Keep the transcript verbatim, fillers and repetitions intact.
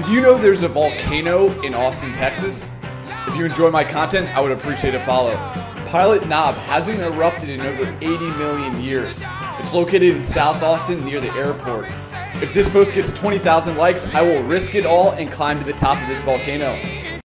Did you know there's a volcano in Austin, Texas? If you enjoy my content, I would appreciate a follow. Pilot Knob hasn't erupted in over eighty million years. It's located in South Austin near the airport. If this post gets twenty thousand likes, I will risk it all and climb to the top of this volcano.